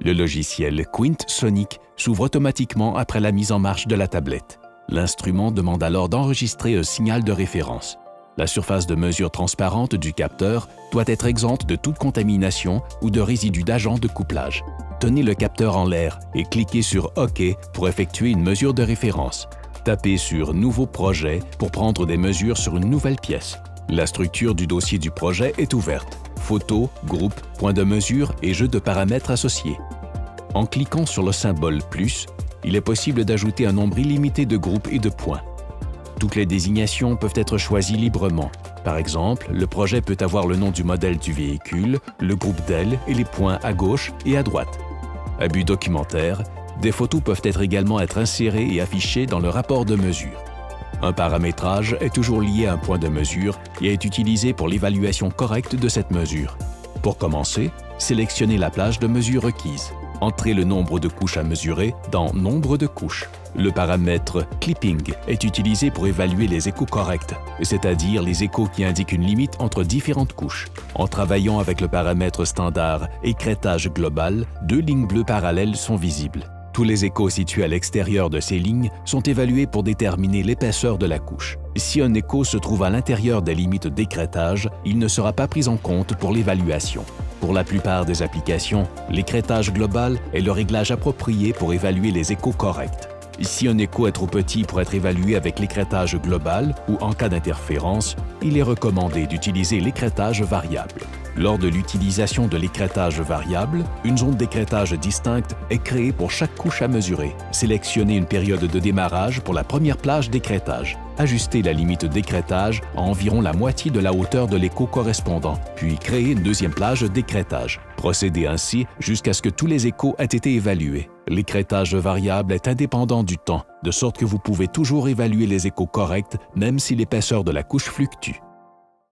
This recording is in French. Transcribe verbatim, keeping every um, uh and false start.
Le logiciel Quint Sonic s'ouvre automatiquement après la mise en marche de la tablette. L'instrument demande alors d'enregistrer un signal de référence. La surface de mesure transparente du capteur doit être exempte de toute contamination ou de résidus d'agents de couplage. Tenez le capteur en l'air et cliquez sur OK pour effectuer une mesure de référence. Tapez sur « Nouveau projet » pour prendre des mesures sur une nouvelle pièce. La structure du dossier du projet est ouverte. Photos, groupes, points de mesure et jeux de paramètres associés. En cliquant sur le symbole « plus », il est possible d'ajouter un nombre illimité de groupes et de points. Toutes les désignations peuvent être choisies librement. Par exemple, le projet peut avoir le nom du modèle du véhicule, le groupe d'ailes et les points à gauche et à droite. À but documentaire, des photos peuvent être également être insérées et affichées dans le rapport de mesure. Un paramétrage est toujours lié à un point de mesure et est utilisé pour l'évaluation correcte de cette mesure. Pour commencer, sélectionnez la plage de mesure requise. Entrez le nombre de couches à mesurer dans « Nombre de couches ». Le paramètre « Clipping » est utilisé pour évaluer les échos corrects, c'est-à-dire les échos qui indiquent une limite entre différentes couches. En travaillant avec le paramètre standard « Écrêtage global », deux lignes bleues parallèles sont visibles. Tous les échos situés à l'extérieur de ces lignes sont évalués pour déterminer l'épaisseur de la couche. Si un écho se trouve à l'intérieur des limites d'écrêtage, il ne sera pas pris en compte pour l'évaluation. Pour la plupart des applications, l'écrêtage global est le réglage approprié pour évaluer les échos corrects. Si un écho est trop petit pour être évalué avec l'écrêtage global ou en cas d'interférence, il est recommandé d'utiliser l'écrêtage variable. Lors de l'utilisation de l'écrêtage variable, une zone d'écrêtage distincte est créée pour chaque couche à mesurer. Sélectionnez une période de démarrage pour la première plage d'écrêtage. Ajustez la limite d'écrêtage à environ la moitié de la hauteur de l'écho correspondant, puis créez une deuxième plage d'écrêtage. Procédez ainsi jusqu'à ce que tous les échos aient été évalués. L'écrêtage variable est indépendant du temps, de sorte que vous pouvez toujours évaluer les échos corrects même si l'épaisseur de la couche fluctue.